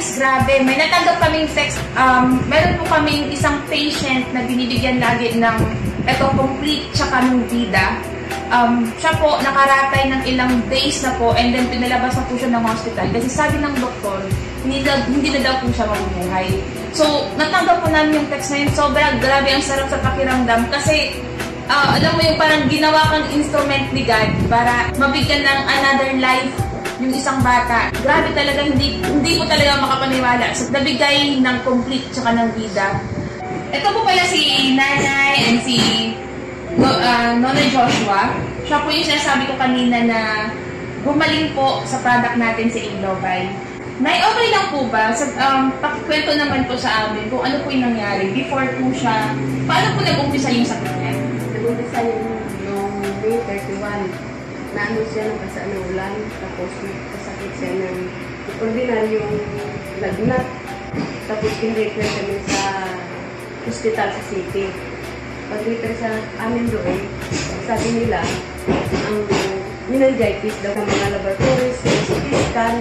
guys, grabe. May natanggap kaming text. Meron po kaming isang patient na binibigyan lagi ng complete tsaka ng vida. Siya po nakaratay ng ilang days na po and then pinalabas na po siya ng hospital. Kasi sabi ng doktor, hindi na daw po siya mabubuhay. So, natanggap po namin yung text na yun. Sobrang grabe, ang sarap sa pakiramdam. Kasi, alam mo yung parang ginawa kang instrument ni God para mabigyan ng another life yung isang bata. Grabe talaga, hindi po talaga makapaniwala. So, nabigay ng complete tsaka ng vida. Ito po pala si Nanay and si Nonoy Joshua. Siya po yung sinasabi ko kanina na gumaling po sa product natin si Inlovay. Nay, okay lang po ba? Pakikwento naman po sa amin kung ano po yung nangyari before po siya. Paano po nag-umpisa yung sakit niya? Nag-umpisa yung May 31. Naano siya ng basa ng ulan, tapos nagkasakit siya ng ordinaryong lagnat. Tapos in-refer kami sa hospital sa city. Pag-refer sa amin doon, sabi nila, ang meningitis daw ng mga laboratories, CT scan,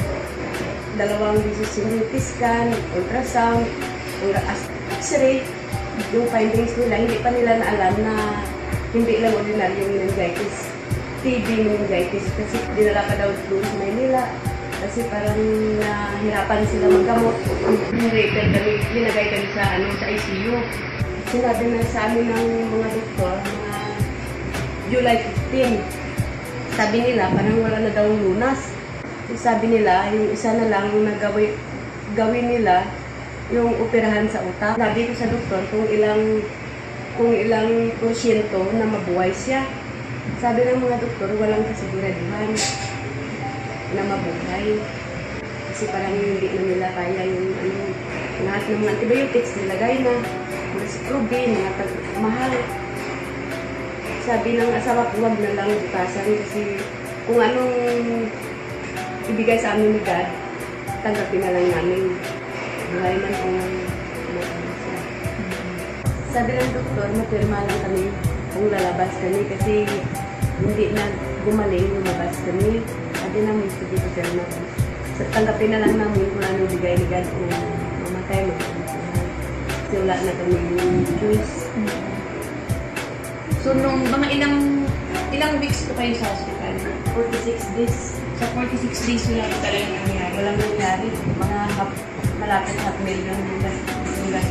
2 beses yung CT scan, ultrasound, X-ray, yung findings nila, hindi pa nila naalam na hindi lang ordinaryong meningitis. TB meningitis kasi dinala pa daw doon sa Maynila kasi parang nahirapan sila maggamot. Linagay kami sa ICU. Sinabi na sa amin ng mga doktor na July 15. Sabi nila parang wala na daw lunas. Sabi nila yung isa na lang na gawin nila yung operahan sa utak. Sabi ko sa doktor kung ilang porsyento na mabuhay siya. Sabi ng mga doktor, walang kasiguraduhan na mabuhay. Kasi parang hindi na nila kaya yung lahat ng mga antibiotics nilagay na, mga sikrobin, mga mahal. Sabi ng asawa ko, huwag na lang bukasan kasi kung anong ibigay sa amin ni God, tanggapin na lang namin. Buhay man kung siya. Sabi ng doktor, mapirma lang kami kung lalabas kami kasi hindi na gumaling, lumabas kami. Sabi namin, sige ko sir na. So, tanggapin na lang namin kung ano bigay ni God kung mamatay mo. Kasi wala na kami yung choice. So, nung mga ilang weeks po kayo sa hospital? 46 days. Sa 46 days wala po talaga nangyari? Walang nangyari. Mga malapit 500,000 yung gastos.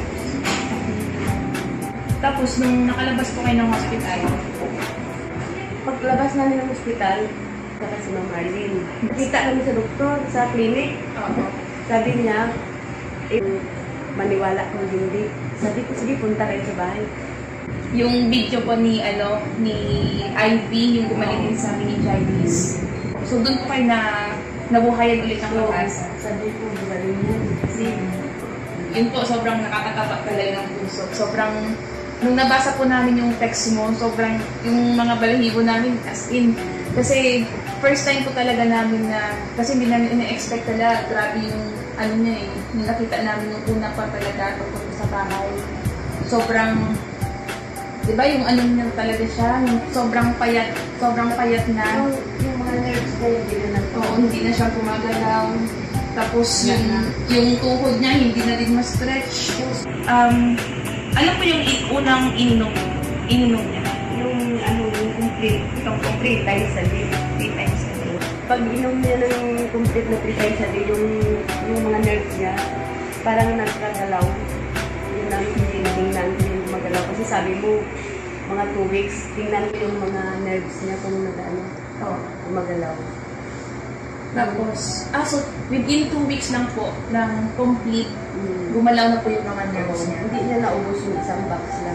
Tapos, nung nakalabas po kayo ng hospital, paglabas namin ng hospital, saka si Ma'am Arlene. Nakita kami sa doktor, sa clinic. Sabi niya, maniwala kung hindi. Sabi ko, sige, punta kayo sa bahay. Yung video po ni Ivy, yung gumaling din sa meningitis. So, doon po kayo nabuhayan ulit ng pag-asa. Sabi ko, gumaling yan. Kasi, yun po, sobrang nakakatabak talaga ng puso. Sobrang, nung nabasa po namin yung text mo, sobrang, yung mga balahibo namin, as in. Kasi, first time po talaga namin na, kasi hindi namin ina-expect talaga, grabe yung, niya yung nakita namin yung una pa talaga, tungkol sa bahay. Sobrang, di ba yung niya talaga siya, yung sobrang payat na. yung mga nerves na hindi na hindi na siya gumagalaw. Tapos yung tuhod niya, hindi na din ma-stretch. Alam po yung unang ininom niya? Yung complete. Itong complete times a day. 3 times a day. Pag inom niya ng complete na 3 times a day, yung mga nerves niya, parang nagkagalaw. Yun namin tingnan yung gumagalaw. Kasi sabi mo, mga 2 weeks, tingnan ko yung mga nerves niya kung gumagalaw. Tapos, so within 2 weeks lang po, ng complete, gumalaw na po yung mga nerves niya. Hindi niya naubos yung isang box lang.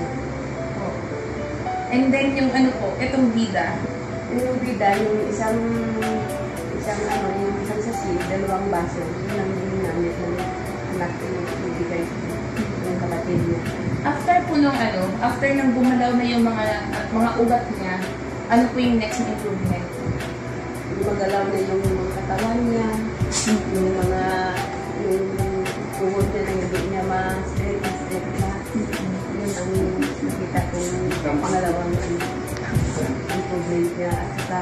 And then yung itong vida. Yung vida, yung isang sasi, 2 baso, yun lang yung namit ng anak yung bigay ng kapatid niya. After po after nang gumalaw na yung mga ugat niya, ano po yung next na improvement? Magalaw na yung mga katawan niya, yung tuhod niya na hindi niya ma-straight na. Yun ang nakita kong pangalawang improvement. talent niya at saka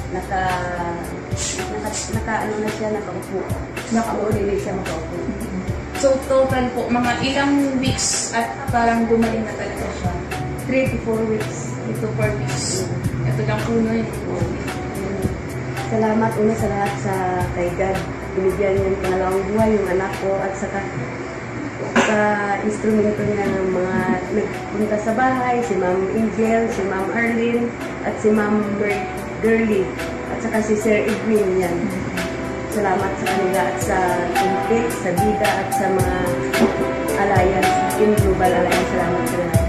ano na siya, nakaupo. Nakaulilig siya makaupo. So, total po, mga ilang weeks at parang gumaling na talaga siya? 3 to 4 weeks. Ito 4 weeks. Ito lang puno yun. Salamat una sa lahat sa kay God. Binigyan niya ng pangalawang buhay yung anak ko at saka sa instrumento niya ng mga nagpunta sa bahay, si Ma'am Angel, si Ma'am Arlene, at si Ma'am Girlie, at saka si Sir Edwin yan. Salamat sa kanila at sa Team Faith, sa Vida, at sa mga Alliance, in Global Alliance. Salamat sa lahat.